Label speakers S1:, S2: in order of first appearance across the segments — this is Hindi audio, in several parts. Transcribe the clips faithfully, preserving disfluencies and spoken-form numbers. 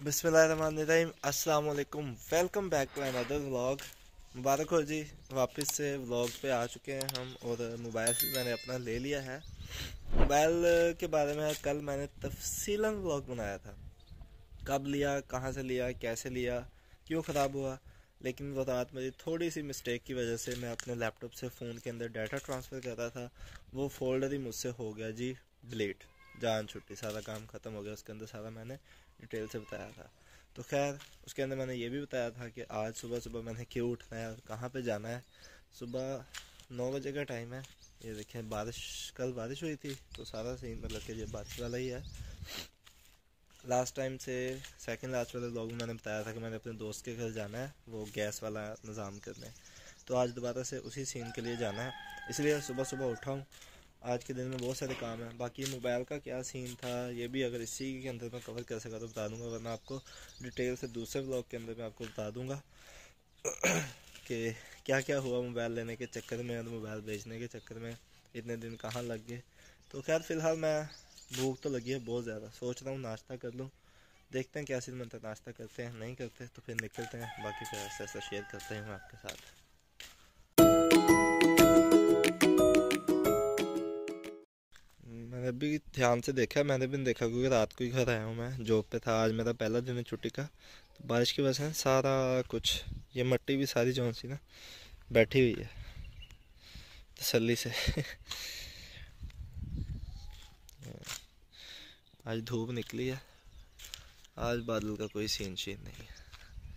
S1: बिस्मिल्लाहिर्रहमानिर्रहीम, अस्सलाम वालेकुम। Welcome back to another vlog. मुबारक हो जी, वापस से व्लॉग पे आ चुके हैं हम। और मोबाइल भी मैंने अपना ले लिया है। मोबाइल के बारे में कल मैंने तफसीलन व्लॉग बनाया था, कब लिया, कहाँ से लिया, कैसे लिया, क्यों ख़राब हुआ। लेकिन वो रात मेरी थोड़ी सी मिस्टेक की वजह से मैं अपने लैपटॉप से फ़ोन के अंदर डाटा ट्रांसफ़र कर रहा था, वो फोल्डर ही मुझसे हो गया जी डिलीट, जान छुट्टी, सारा काम ख़त्म हो गया। उसके अंदर सारा मैंने डिटेल से बताया था। तो खैर उसके अंदर मैंने ये भी बताया था कि आज सुबह सुबह मैंने क्यों उठना है और कहाँ पे जाना है। सुबह नौ बजे का टाइम है। ये देखें, बारिश, कल बारिश हुई थी तो सारा सीन मतलब कि ये बारिश वाला ही है। लास्ट टाइम से सेकंड लास्ट वाले व्लॉग में मैंने बताया था कि मैंने अपने दोस्त के घर जाना है, वो गैस वाला निज़ाम करने। तो आज दोबारा से उसी सीन के लिए जाना है, इसलिए सुबह सुबह उठा हूँ। आज के दिन में बहुत सारे काम हैं। बाकी मोबाइल का क्या सीन था ये भी अगर इसी के अंदर मैं कवर कर सका तो बता दूंगा, वरना आपको डिटेल से दूसरे व्लॉग के अंदर मैं आपको बता दूंगा कि क्या क्या हुआ मोबाइल लेने के चक्कर में और मोबाइल बेचने के चक्कर में इतने दिन कहाँ लग गए। तो खैर फ़िलहाल मैं, भूख तो लगी है बहुत ज़्यादा, सोच रहा हूँ नाश्ता कर लूँ। देखते हैं क्या सीन बनता है, नाश्ता करते हैं, नहीं करते तो फिर निकलते हैं। बाकी फिर ऐसा ऐसा शेयर करते हैं मैं आपके साथ। मैंने भी ध्यान से देखा, मैंने भी नहीं देखा क्योंकि रात को ही घर आया हूँ, मैं जॉब पे था। आज मेरा पहला दिन है छुट्टी का। तो बारिश की वजह से सारा कुछ, ये मिट्टी भी सारी जो सी ना बैठी हुई है तसल्ली से आज धूप निकली है, आज बादल का कोई सीन शीन नहीं है।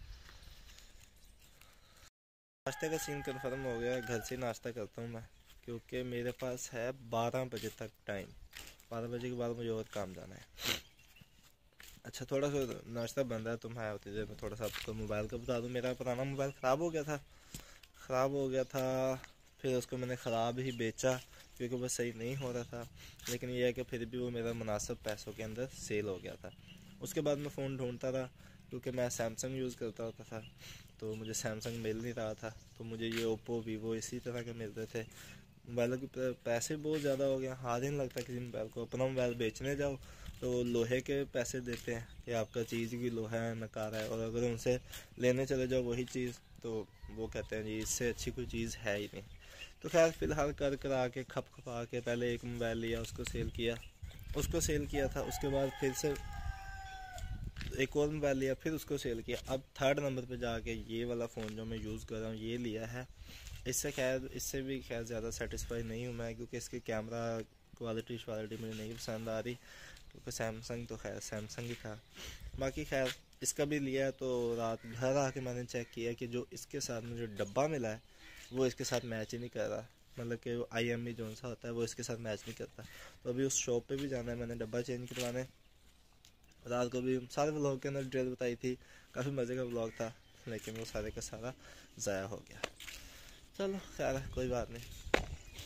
S1: नाश्ते का सीन कन्फर्म हो गया, घर से नाश्ता करता हूँ मैं, क्योंकि मेरे पास है बारह बजे तक टाइम। बारह बजे के बाद मुझे और काम जाना है। अच्छा, थोड़ा सा नाश्ता बन रहा है तो मैं होती देर में थोड़ा सा आपको मोबाइल का बता दूँ। मेरा पुराना मोबाइल ख़राब हो गया था ख़राब हो गया था फिर उसको मैंने ख़राब ही बेचा क्योंकि वो सही नहीं हो रहा था। लेकिन यह है कि फिर भी वो मेरा मुनासिब पैसों के अंदर सेल हो गया था। उसके बाद मैं फ़ोन ढूंढता रहा क्योंकि मैं सैमसंग यूज़ करता होता था, तो मुझे सैमसंग मिल नहीं रहा था। तो मुझे ये ओप्पो, वीवो इसी तरह के मिल रहे थे। मोबाइलों के पैसे बहुत ज़्यादा हो गए, हाथ ही नहीं लगता किसी मोबाइल को। अपना मोबाइल बेचने जाओ तो लोहे के पैसे देते हैं कि आपका चीज़ भी लोहा है, नकार है। और अगर उनसे लेने चले जाओ वही चीज़ तो वो कहते हैं जी इससे अच्छी कोई चीज़ है ही नहीं। तो खैर फ़िलहाल कर करा के खप खपा के पहले एक मोबाइल लिया, उसको सेल किया उसको सेल किया था। उसके बाद फिर से एक और मोबाइल लिया, फिर उसको सेल किया। अब थर्ड नंबर पे जाके ये वाला फ़ोन जो मैं यूज़ कर रहा हूँ ये लिया है। इससे खैर इससे भी खैर ज़्यादा सेटिस्फाई नहीं हूँ मैं, क्योंकि इसकी कैमरा क्वालिटी क्वालिटी मुझे नहीं पसंद आ रही, क्योंकि सैमसंग तो खैर सैमसंग ही था। बाकी खैर इसका भी लिया तो रात घर आके मैंने चेक किया कि जो इसके साथ मुझे डब्बा मिला है वो इसके साथ मैच ही नहीं कर रहा। मतलब कि आई एम ई जो सा होता है वो इसके साथ मैच नहीं करता। तो अभी उस शॉप पे भी जाना है मैंने डब्बा चेंज करवाने। रात को भी सारे व्लॉग के अंदर डिटेल बताई थी, काफ़ी मज़े का व्लॉग था, लेकिन वो सारे का सारा ज़ाया हो गया। चलो खैर है, कोई बात नहीं।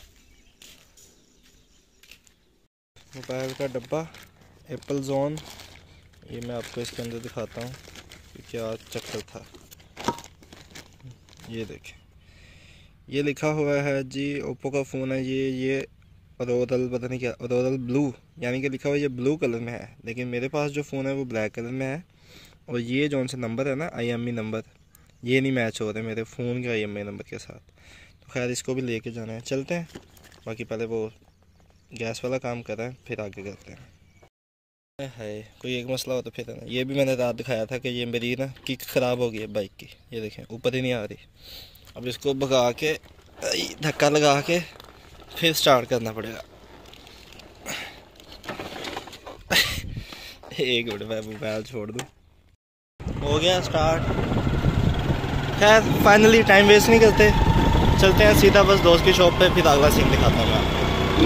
S1: मोबाइल का डब्बा एप्पल जोन, ये मैं आपको इसके अंदर दिखाता हूँ कि क्या चक्कर था। ये देखें, ये लिखा हुआ है जी ओप्पो का फ़ोन है ये ये औरोरल, पता नहीं क्या औरोरल ब्लू, यानी कि लिखा हुआ ये ब्लू कलर में है। लेकिन मेरे पास जो फ़ोन है वो ब्लैक कलर में है। और ये जो से नंबर है ना आई एम ई नंबर, ये नहीं मैच हो रहे मेरे फ़ोन के आई एम ई नंबर के साथ। तो खैर इसको भी लेके जाना है, चलते हैं। बाकी पहले वो गैस वाला काम कर रहे हैं, फिर आगे करते हैं। है कोई एक मसला हो तो फिर ना, ये भी मैंने रात दिखाया था कि ये मेरी ना किक ख़राब हो गई है बाइक की। ये देखें ऊपर ही नहीं आ रही। अब इसको भगा के धक्का लगा के फिर स्टार्ट करना पड़ेगा। एक मिनट मैं मोबाइल छोड़ दूँ। हो गया स्टार्ट। खैर फाइनली टाइम वेस्ट नहीं करते, चलते हैं सीधा बस दोस्त की शॉप पे, फिर अगला सीन दिखाता हूँ मैं आपको।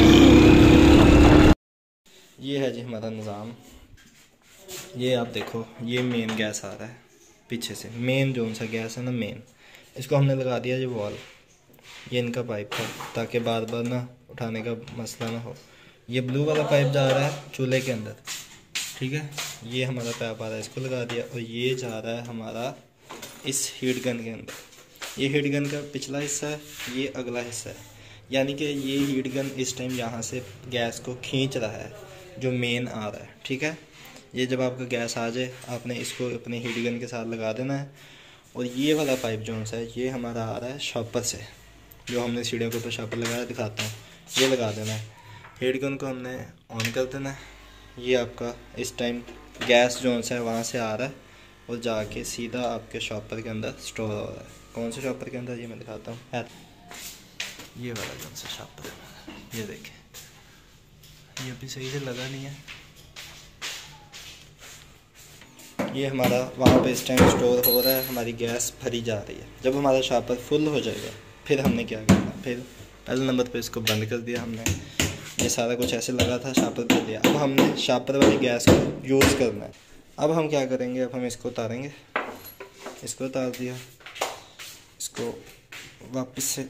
S1: ये है जी हमारा निज़ाम। ये आप देखो, ये मेन गैस आ रहा है पीछे से, मेन जो सा गैस है ना मेन, इसको हमने लगा दिया ये वॉल। ये इनका पाइप है ताकि बार बार ना उठाने का मसला ना हो। ये ब्लू वाला पाइप जा रहा है चूल्हे के अंदर, ठीक है। ये हमारा पाइप आ रहा है, इसको लगा दिया। और ये जा रहा है हमारा इस हीट गन के अंदर। ये हीट गन का पिछला हिस्सा है, ये अगला हिस्सा है। यानी कि ये हीट गन इस टाइम यहाँ से गैस को खींच रहा है जो मेन आ रहा है, ठीक है। ये जब आपका गैस आ जाए आपने इसको अपने हीट गन के साथ लगा देना है। और ये वाला पाइप जो सा है ये हमारा आ रहा है शॉपर से, जो हमने सीढ़ियों के ऊपर शॉपर लगाया दिखाता हूँ, ये लगा देना है। हीट गन को हमने ऑन कर देना है। ये आपका इस टाइम गैस जो सा है वहाँ से आ रहा है और जाके सीधा आपके शॉपर के अंदर स्टोर हो रहा है। कौन से शॉपर के अंदर ये मैं दिखाता हूँ, है ये वाला जो सा शॉपर है, ये देखें ये अभी सही से लगा नहीं है। ये हमारा वहाँ पे इस टाइम स्टोर हो रहा है, हमारी गैस भरी जा रही है। जब हमारा शॉपर फुल हो जाएगा फिर हमने क्या करना, फिर पहले नंबर पे इसको बंद कर दिया हमने। ये सारा कुछ ऐसे लगा था, शॉपर पे दिया। अब हमने शॉपर वाली गैस को यूज़ करना है। अब हम क्या करेंगे, अब हम इसको उतारेंगे, इसको उतार दिया, इसको वापस से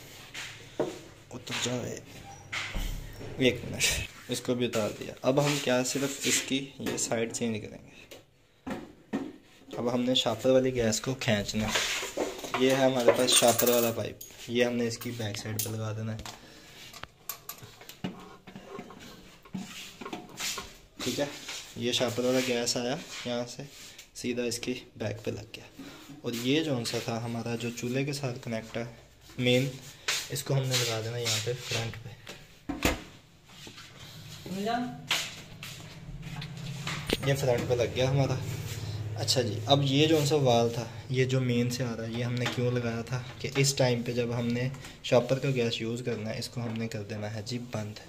S1: उतर जाए, एक मिनट, इसको भी उतार दिया। अब हम क्या सिर्फ इसकी ये साइड चेंज करेंगे। अब हमने शॉपर वाली गैस को खींचना है। ये है हमारे पास शॉपर वाला पाइप, ये हमने इसकी बैक साइड पर लगा देना है, ठीक है। ये शॉपर वाला गैस आया यहाँ से सीधा इसकी बैक पे लग गया। और ये जो सा था हमारा जो चूल्हे के साथ कनेक्ट है मेन, इसको हमने लगा देना यहाँ पे फ्रंट पे। ये फ्रंट पे लग गया हमारा। अच्छा जी, अब ये जो सा वाल था, ये जो मेन से आ रहा है, ये हमने क्यों लगाया था कि इस टाइम पे जब हमने शॉपर का गैस यूज़ करना है, इसको हमने कर देना है जी बंद।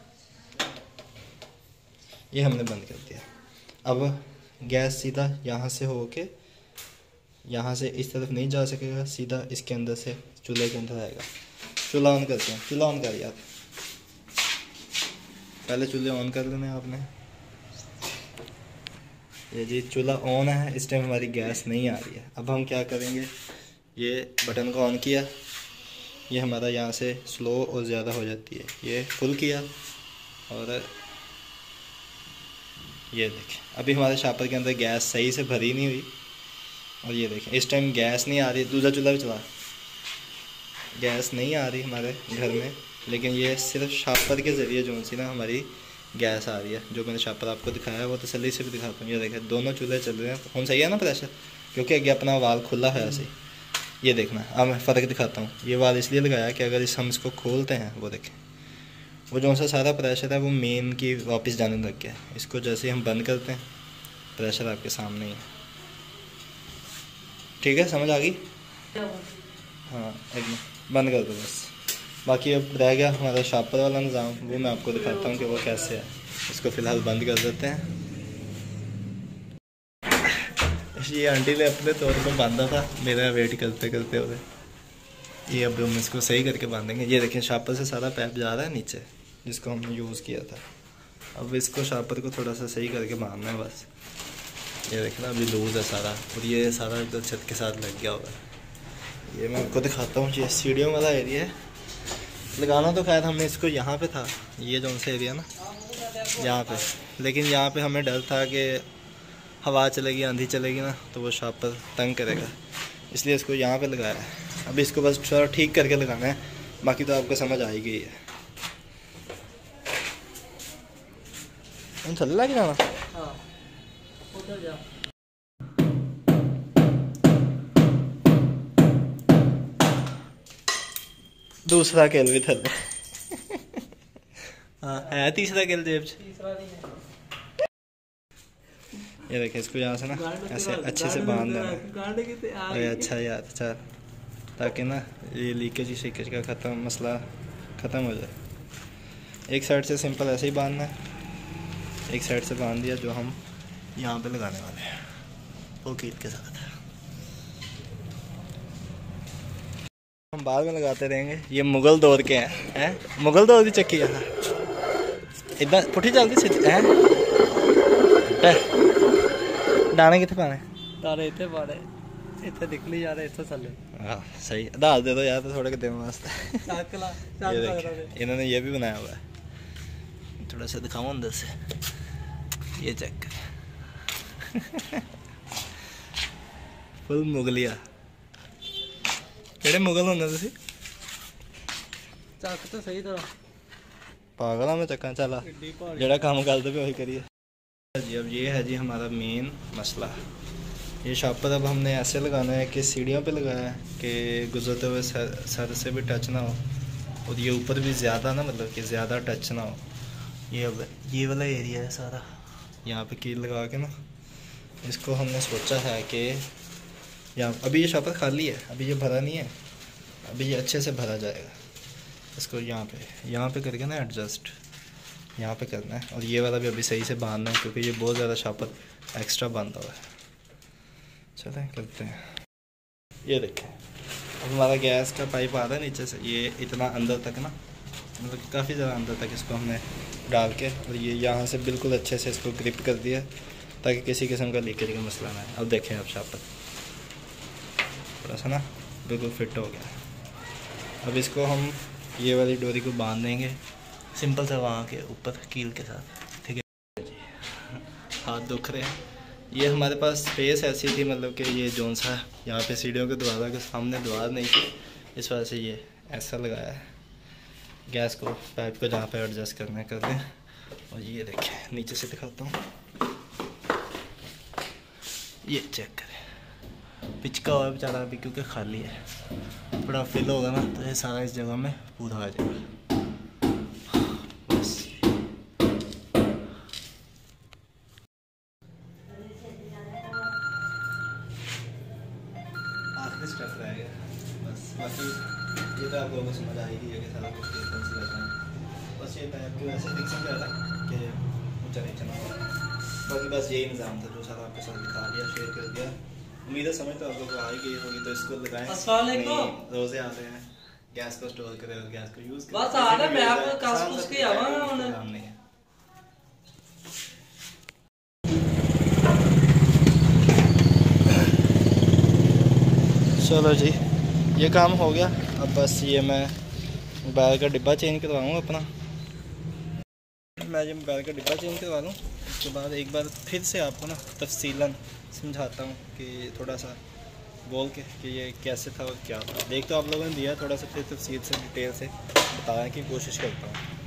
S1: ये हमने बंद कर दिया। अब गैस सीधा यहाँ से होके यहाँ से इस तरफ नहीं जा सकेगा, सीधा इसके अंदर से चूल्हे के अंदर आएगा। चूल्हा ऑन करते हैं, चूल्हा ऑन कर यार, पहले चूल्हे ऑन कर लेने आपने। ये जी चूल्हा ऑन है, इस टाइम हमारी गैस नहीं आ रही है। अब हम क्या करेंगे, ये बटन को ऑन किया, ये हमारा यहाँ से स्लो और ज़्यादा हो जाती है, ये फुल किया और ये देखें अभी हमारे शॉपर के अंदर गैस सही से भरी नहीं हुई। और ये देखें इस टाइम गैस नहीं आ रही। दूसरा चूल्हा भी चला, गैस नहीं आ रही हमारे घर में, लेकिन ये सिर्फ शॉपर के ज़रिए जो सी ना हमारी गैस आ रही है। जो मैंने शॉपर आपको दिखाया है वो तसल्ली से भी दिखाता हूँ। ये देखें दोनों चूल्हे चल रहे हैं, हम सही है ना प्रेशर, क्योंकि आगे अपना वाल खुला है ऐसे। ये देखना, अब मैं फ़र्क दिखाता हूँ। ये वाल इसलिए लगाया कि अगर इस हम इसको खोलते हैं, वो देखें वो जो सा सारा प्रेशर है वो मेन की वापस जाने लग गया। इसको जैसे हम बंद करते हैं, प्रेशर आपके सामने ही है, ठीक है, समझ आ गई? हाँ एकदम बंद कर दो बस। बाकी अब रह गया हमारा शॉपर वाला निज़ाम, वो मैं आपको दिखाता हूँ कि वो कैसे है। इसको फ़िलहाल बंद कर देते हैं। ये आंटी ने अपने तौर पर बांधा था, मेरा वेट करते करते हुए। ये अब हम इसको सही करके बांधेंगे। ये देखें शॉपर से सारा पैप जा रहा है नीचे, जिसको हमने यूज़ किया था। अब इसको शॉपर को थोड़ा सा सही करके बांधना है बस। ये देखना अभी लूज़ है सारा, और ये सारा तो छत के साथ लग गया होगा। ये मैं आपको दिखाता हूँ, ये सीढ़ियों वाला एरिया है। लगाना तो खैर हमने इसको यहाँ पे था, ये जो सा एरिया ना यहाँ पे, लेकिन यहाँ पे हमें डर था कि हवा चलेगी, आंधी चलेगी ना, तो वो शॉपर तंग करेगा, इसलिए इसको यहाँ पे लगाया है। अभी इसको बस थोड़ा ठीक करके लगाना है, बाकी तो आपको समझ आ ही गई है। चल रहा कि जाना दूसरा खेल भी थले हाँ है तीसरा खेल जेब ये देखिए इसको यहाँ से ना ऐसे अच्छे से बांध देना। अरे अच्छा यार, अच्छा, ताकि ना ये लीकेज शीकेज का ख़त्म मसला ख़त्म हो जाए। एक साइड से सिंपल ऐसे ही बांधना है, एक साइड से बांध दिया जो हम यहाँ पे लगाने वाले हैं वो कीट के साथ हम बाद में लगाते रहेंगे। ये मुगल दौर के हैं, हैं? मुगल दौर की चक्की है इदा पुठी चलती सीधी है। दाने कितने पाने?
S2: दाने इतने पाने इतने निकली जा रहे इतने चले।
S1: हाँ सही, दाल दे दो यार तो थोड़े के दिन वास्ते। ये देखिए इन्होंने ये भी बनाया हुआ है, थोड़ा सा दिखाऊँ अंदर से, ये चेक कर फुल मुगलिया। ਕਿਹੜੇ ਮੁਗਲ ਹੁੰਦੇ ਤੁਸੀਂ?
S2: ਚੱਕ ਤਾਂ ਸਹੀ ਤਰ੍ਹਾਂ
S1: ਪਾਗਲ ਆ ਮੈਂ ਚੱਕਾਂ ਚੱਲ ਜਿਹੜਾ ਕੰਮ ਕਰਦੇ ਪਏ ਉਹੀ ਕਰੀਏ। जी अब ये है जी हमारा मेन मसला। ये शॉपर अब हमने ऐसे लगाना है कि सीढ़ियों पे लगाया है कि गुजरते हुए सर सर से भी टच ना हो, और ये ऊपर भी ज़्यादा ना, मतलब कि ज़्यादा टच ना हो। ये अब ये वाला एरिया है सारा, यहाँ पे कील लगा के ना इसको हमने सोचा है कि यहाँ अभी ये शॉपर खाली है, अभी ये भरा नहीं है, अभी ये अच्छे से भरा जाएगा। इसको यहाँ पे यहाँ पे करके ना एडजस्ट यहाँ पे करना है, और ये वाला भी अभी सही से बांधना है क्योंकि ये बहुत ज़्यादा शॉपर एक्स्ट्रा बांधा हुआ है। चलें करते हैं। ये देखें अब हमारा गैस का पाइप आ रहा है नीचे से, ये इतना अंदर तक ना, मतलब काफ़ी ज़्यादा अंदर तक इसको हमने डाल के, और ये यहाँ से बिल्कुल अच्छे से इसको ग्रिप कर दिया ताकि किसी किस्म का लीकेज का मसला ना है। अब देखें अब शॉपर थोड़ा सा ना बिल्कुल फिट हो गया। अब इसको हम ये वाली डोरी को बांध देंगे सिंपल सा वहाँ के ऊपर कील के साथ, ठीक है जी। हाथ दुख रहे हैं। ये हमारे पास स्पेस ऐसी थी, मतलब कि ये जोन सा यहाँ पे सीढ़ियों के द्वारा के सामने द्वार नहीं थी, इस वजह से ये ऐसा लगाया है। गैस को पाइप को जहाँ पे एडजस्ट करना है कर दें। और ये देखें नीचे से दिखाता हूँ, ये चेक करें पिचका हुआ बेचारा अभी क्योंकि खाली है, थोड़ा फिल होगा ना तो ये सारा इस जगह में पूरा आ जाएगा। बस आखिरी स्टेप रहेगा बस, बाकी ये तो आप लोगों को समझ आएगी कि सारा कुछ किस तरह से करना है। बस ये मैं आपको वैसे दिख समझा था कि ऊँचा नीचा ना हो, बाकी बस यही निज़ाम था जो सारा आपके साथ दिखा दिया, शेयर कर दिया। उम्मीद है समझ तो आप लोगों को आ ही गई होगी। तो इसको लगाएं, रोज़े आते हैं, गैस को स्टोर करें और गैस को यूज़ करें।
S2: बस आ रहा मैं आपको कास पूछ के आवांगा उन्हें
S1: काम नहीं है। चलो जी ये काम हो गया। अब बस ये मैं मोबाइल का डिब्बा चेंज करवाऊँ अपना, मैं ये मोबाइल का डिब्बा चेंज करवा लूँ। उसके बाद एक बार फिर से आपको ना तफसीलन समझाता हूँ कि थोड़ा सा बोल के कि ये कैसे था और क्या था। देख तो आप लोगों ने दिया, थोड़ा सा फिर तफसील से डिटेल से बताने की कोशिश करता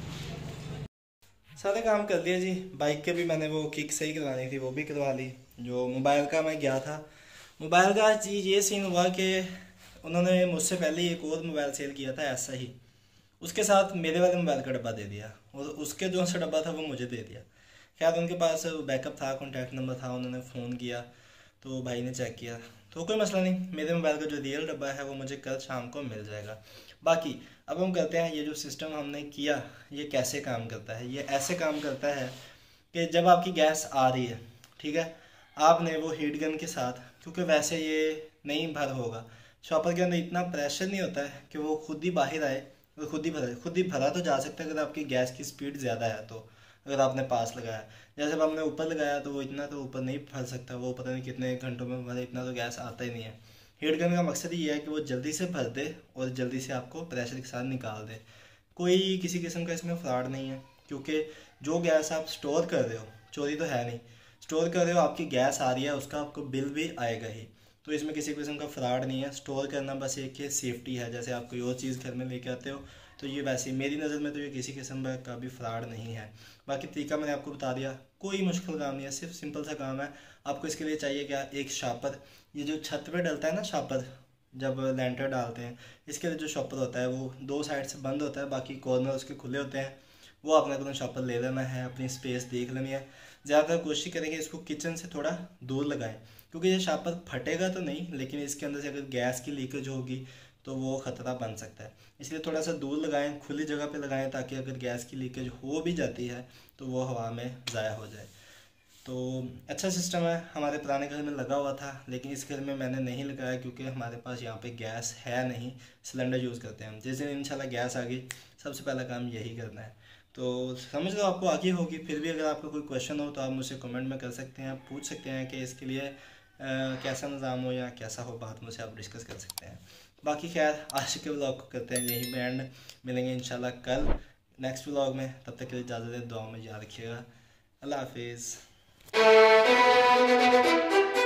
S1: हूँ। सारे काम कर दिया जी। बाइक के भी मैंने वो किक सही करवानी थी वो भी करवा ली। जो मोबाइल का मैं गया था, मोबाइल का चीज़ ये सीन हुआ कि उन्होंने मुझसे पहले एक और मोबाइल सेल किया था ऐसा ही, उसके साथ मेरे वाले मोबाइल का डब्बा दे दिया और उसके जो सा डब्बा था वो मुझे दे दिया। खैर उनके पास बैकअप था, कॉन्टैक्ट नंबर था, उन्होंने फ़ोन किया तो भाई ने चेक किया तो कोई मसला नहीं, मेरे मोबाइल का जो रियल डब्बा है वो मुझे कल शाम को मिल जाएगा। बाकी अब हम करते हैं, ये जो सिस्टम हमने किया ये कैसे काम करता है। ये ऐसे काम करता है कि जब आपकी गैस आ रही है, ठीक है, आपने वो हीट गन के साथ, क्योंकि वैसे ये नहीं भर होगा, शॉपर के अंदर इतना प्रेशर नहीं होता है कि वो खुद ही बाहर आए और खुद ही भरा खुद ही भरा तो जा सकता है अगर आपकी गैस की स्पीड ज़्यादा है तो, अगर आपने पास लगाया। जैसे अब हमने ऊपर लगाया तो वो इतना तो ऊपर नहीं भर सकता, वो पता नहीं कितने घंटों में भरे, इतना तो गैस आता ही नहीं है। हीट गन का मकसद ये है कि वो जल्दी से भर दे और जल्दी से आपको प्रेशर के साथ निकाल दे। कोई किसी किस्म का इसमें फ्रॉड नहीं है, क्योंकि जो गैस आप स्टोर कर रहे हो, चोरी तो है नहीं, स्टोर कर रहे हो, आपकी गैस आ रही है, उसका आपको बिल भी आएगा ही। तो इसमें किसी किस्म का फ्रॉड नहीं है। स्टोर करना बस एक ही सेफ्टी है, जैसे आप कोई और चीज़ घर में लेके आते हो तो ये वैसे मेरी नज़र में तो ये किसी किस्म का भी फ्रॉड नहीं है। बाकी तरीका मैंने आपको बता दिया, कोई मुश्किल काम नहीं है, सिर्फ सिंपल सा काम है। आपको इसके लिए चाहिए क्या, एक शॉपर, ये जो छत पे डलता है ना शॉपर, जब लेंटर डालते हैं, इसके लिए जो शॉपर होता है वो दो साइड से बंद होता है, बाकी कॉर्नर उसके खुले होते हैं। वो आपने अपना शॉपर ले लेना है, अपनी स्पेस देख लेनी है। ज़्यादातर कोशिश करेंगे इसको किचन से थोड़ा दूर लगाएं, क्योंकि ये शॉपर फटेगा तो नहीं, लेकिन इसके अंदर से अगर गैस की लीकेज होगी तो वो ख़तरा बन सकता है। इसलिए थोड़ा सा दूर लगाएं, खुली जगह पे लगाएं, ताकि अगर गैस की लीकेज हो भी जाती है तो वो हवा में ज़ाया हो जाए। तो अच्छा सिस्टम है, हमारे पुराने घर में लगा हुआ था, लेकिन इस घर में मैंने नहीं लगाया क्योंकि हमारे पास यहाँ पे गैस है नहीं, सिलेंडर यूज़ करते हैं हम। जिस दिन इंशाल्लाह गैस आ गई सबसे पहला काम यही करना है। तो समझ लो आपको आगे होगी। फिर भी अगर आपका कोई क्वेश्चन हो तो आप मुझसे कमेंट में कर सकते हैं, आप पूछ सकते हैं कि इसके लिए आ, कैसा निज़ाम हो या कैसा हो, बात मुझसे आप डिस्कस कर सकते हैं। बाकी खैर आज के व्लॉग को करते हैं यहीं पे एंड, मिलेंगे इंशाल्लाह कल नेक्स्ट व्लॉग में। तब तक के लिए इजाज़त दें, दुआ में याद रखिएगा। अल्लाह हाफिज़।